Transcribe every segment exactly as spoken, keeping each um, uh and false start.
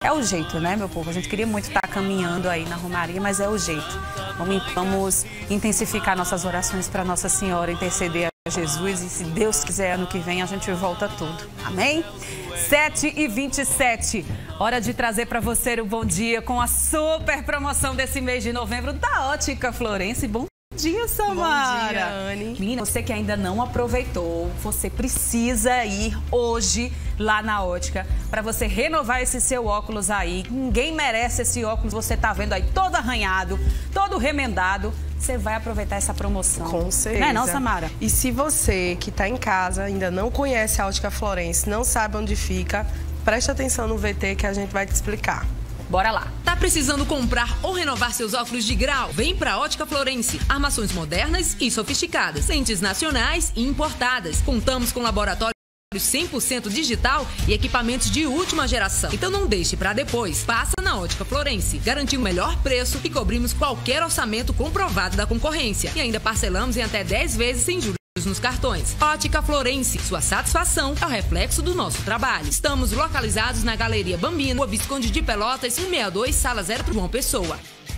É o jeito, né, meu povo? A gente queria muito estar caminhando aí na Romaria, mas é o jeito. Vamos, vamos intensificar nossas orações para Nossa Senhora, interceder a Jesus e, se Deus quiser, ano que vem a gente volta tudo. Amém? sete e vinte e sete. Hora de trazer para você o bom dia com a super promoção desse mês de novembro da Ótica Florence. Bom dia, Samara. Bom dia, Anne. Menina, você que ainda não aproveitou, você precisa ir hoje lá na ótica para você renovar esse seu óculos aí. Ninguém merece esse óculos, você tá vendo aí todo arranhado, todo remendado. Você vai aproveitar essa promoção. Com certeza. Não é não, Samara? E se você que está em casa ainda não conhece a Ótica Florence, não sabe onde fica, preste atenção no V T que a gente vai te explicar. Bora lá. Tá precisando comprar ou renovar seus óculos de grau? Vem pra Ótica Florence. Armações modernas e sofisticadas. Lentes nacionais e importadas. Contamos com laboratório cem por cento digital e equipamentos de última geração. Então não deixe para depois. Passa na Ótica Florence. Garantimos o melhor preço e cobrimos qualquer orçamento comprovado da concorrência. E ainda parcelamos em até dez vezes sem juros nos cartões. Ótica Florence, sua satisfação é o reflexo do nosso trabalho. Estamos localizados na Galeria Bambino, Rua Visconde de Pelotas, cento e sessenta e dois, Sala zero, João Pessoa.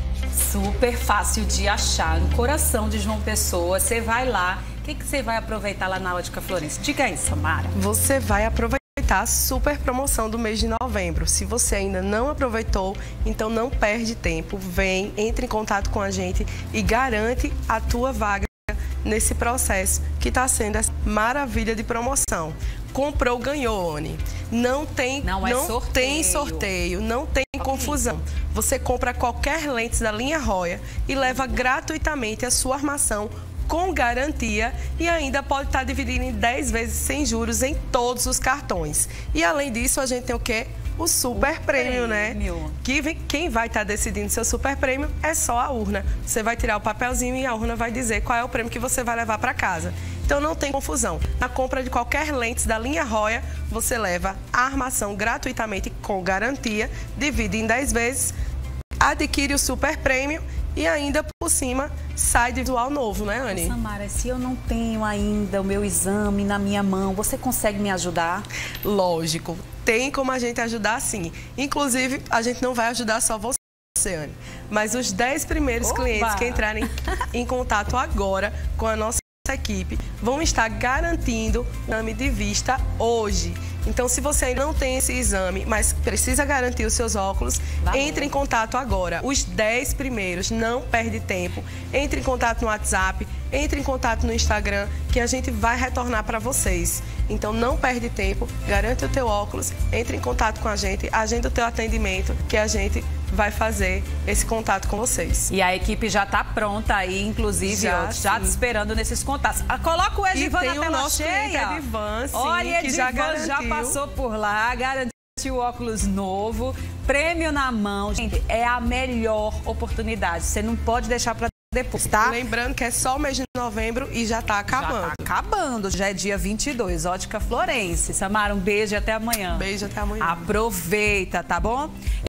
Super fácil de achar, no coração de João Pessoa. Você vai lá. O que que você vai aproveitar lá na Ótica Florence? Diga aí, Samara. Você vai aproveitar a super promoção do mês de novembro. Se você ainda não aproveitou, então não perde tempo. Vem, entre em contato com a gente e garante a tua vaga nesse processo que está sendo essa maravilha de promoção. Comprou, ganhou, Oni. Não tem, não, é não sorteio. tem sorteio, não tem okay. confusão. Você compra qualquer lente da linha Roya e leva gratuitamente a sua armação com garantia e ainda pode estar dividindo em dez vezes sem juros em todos os cartões. E além disso, a gente tem o quê? O super o prêmio, prêmio, né? Que vem, quem vai estar decidindo seu super prêmio é só a urna. Você vai tirar o papelzinho e a urna vai dizer qual é o prêmio que você vai levar para casa. Então não tem confusão. Na compra de qualquer lente da linha Roya, você leva a armação gratuitamente com garantia, divide em dez vezes, adquire o super prêmio e ainda por cima sai de visual novo, né, Anne? Samara, se eu não tenho ainda o meu exame na minha mão, você consegue me ajudar? Lógico, tem como a gente ajudar sim. Inclusive, a gente não vai ajudar só você, Anne, mas os dez primeiros Oba! clientes que entrarem em contato agora com a nossa equipe vão estar garantindo o exame de vista hoje. Então, se você ainda não tem esse exame, mas precisa garantir os seus óculos, Valeu. entre em contato agora. Os dez primeiros, não perde tempo. Entre em contato no WhatsApp, entre em contato no Instagram, que a gente vai retornar para vocês. Então, não perde tempo, garante o teu óculos, entre em contato com a gente, agenda o teu atendimento, que a gente vai fazer esse contato com vocês. E a equipe já está pronta aí, inclusive, já, ó, já te esperando nesses contatos. Ah, coloca o Edivan na tela nosso cheia. Edivan, sim, Olha, que Edivan já garantiu. já passou por lá, garantiu o óculos novo, prêmio na mão. Gente, é a melhor oportunidade. Você não pode deixar para depois, tá? Lembrando que é só o mês de novembro e já está acabando. Já tá acabando, já é dia vinte e dois, Ótica Florence. Samara, um beijo e até amanhã. Beijo, até amanhã. Aproveita, tá bom?